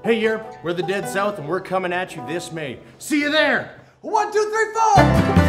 Hey Europe, we're the Dead South and we're coming at you this May. See you there! 1, 2, 3, 4!